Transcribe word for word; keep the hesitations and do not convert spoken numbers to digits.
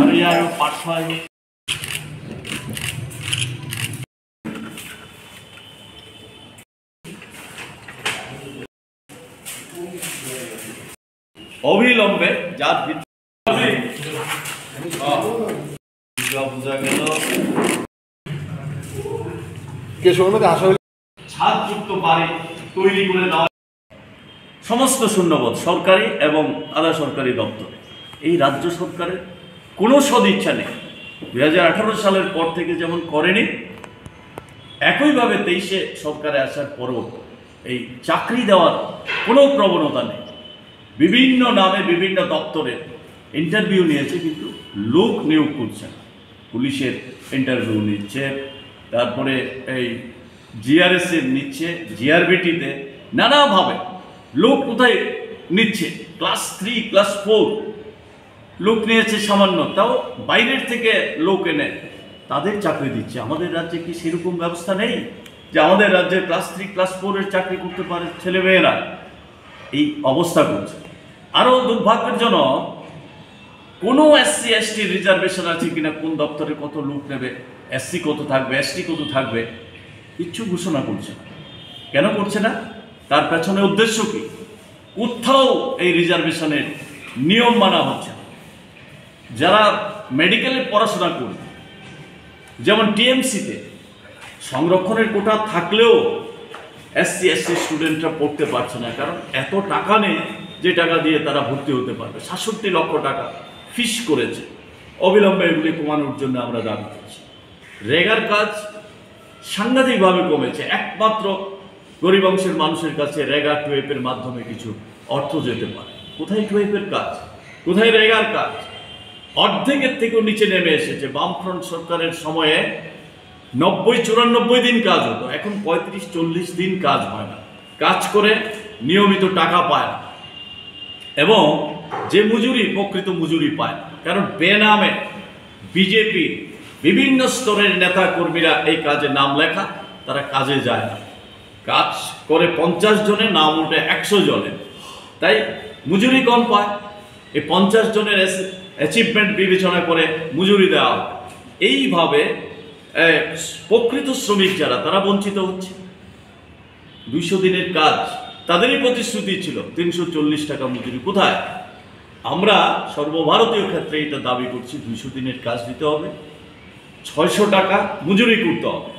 হরিয়ার পাঠশালা অবিলম্বে যার বোঝা গেল ছাদযুক্ত বাড়ি তৈরি করে দেওয়া সমস্ত শূন্যপদ সরকারি এবং আধা সরকারি দপ্তরে। এই রাজ্য সরকারের কোনো সদিচ্ছা নেই। দুই হাজার আঠারো সালের পর থেকে যেমন করেনি, একইভাবে তেইশে সরকারে আসার পরও এই চাকরি দেওয়ার কোনো প্রবণতা নেই। বিভিন্ন নামে বিভিন্ন দপ্তরে ইন্টারভিউ নিয়েছে, কিন্তু লোক নিয়োগ করছে না। পুলিশের ইন্টারভিউ নিচ্ছে, তারপরে এই জিআরএস এর নিচ্ছে, জিআরবিটিতে নানাভাবে লোক কোথায় নিচ্ছে। ক্লাস থ্রি ক্লাস ফোর লোক নিয়েছে সামান্য, তাও বাইরের থেকে লোক এনে তাদের চাকরি দিচ্ছে। আমাদের রাজ্যে কি সেরকম ব্যবস্থা নেই যে আমাদের রাজ্যে ক্লাস থ্রি ক্লাস ফোরের চাকরি করতে পারে ছেলেমেয়েরা? এই অবস্থা করছে। আরও দুর্ভাগ্যজনক, কোনো এসসি এসটি রিজার্ভেশন আছে কিনা, কোন দপ্তরে কত লোক নেবে, এসসি কত থাকবে, এসটি কত থাকবে, কিচ্ছু ঘোষণা করছে না। কেন করছে না? তার পেছনে উদ্দেশ্য কি? কোথাও এই রিজার্ভেশনের নিয়ম মানা হচ্ছে না। যারা মেডিকেলে পড়াশোনা করবে, যেমন টিএমসিতে সংরক্ষণের কোটা থাকলেও এসসি এসটি স্টুডেন্টরা পড়তে পারছে না, কারণ এত টাকা নেই যে টাকা দিয়ে তারা ভর্তি হতে পারবে। সাতষট্টি লক্ষ টাকা ফিস করেছে। অবিলম্বে এগুলি কমানোর জন্য আমরা দাবি করছি। রেগার কাজ সাংঘাতিকভাবে কমেছে। একমাত্র গরিব অংশের মানুষের কাছে রেগা টুয়েপের মাধ্যমে কিছু অর্থ যেতে পারে। কোথায় টুয়েপের কাজ, কোথায় রেগার কাজ? অর্ধেকের থেকেও নিচে নেমে এসেছে। বামফ্রন্ট সরকারের সময়ে নব্বই চুরানব্বই দিন কাজ হতো, এখন পঁয়ত্রিশ চল্লিশ দিন কাজ হয় না। কাজ করে নিয়মিত টাকা পায় না, এবং যে মজুরি প্রকৃত মজুরি পায় না, কারণ বেনামে বিজেপির বিভিন্ন স্তরের নেতা কর্মীরা এই কাজে নাম লেখা, তারা কাজে যায় না। কাজ করে পঞ্চাশ জনে, নাম ওঠে একশো জনে, তাই মজুরি কম পায়। এই পঞ্চাশ জনের অ্যাচিভমেন্ট বিবেচনা করে মজুরি দেওয়া হয়। এইভাবে প্রকৃত শ্রমিক যারা, তারা বঞ্চিত হচ্ছে। দুইশো দিনের কাজ তাদেরই প্রতিশ্রুতি ছিল, তিনশো চল্লিশ টাকা মজুরি কোথায়? আমরা সর্বভারতীয় ক্ষেত্রে এটা দাবি করছি, দুইশো দিনের কাজ দিতে হবে, ছয়শো টাকা মজুরি করতে হবে।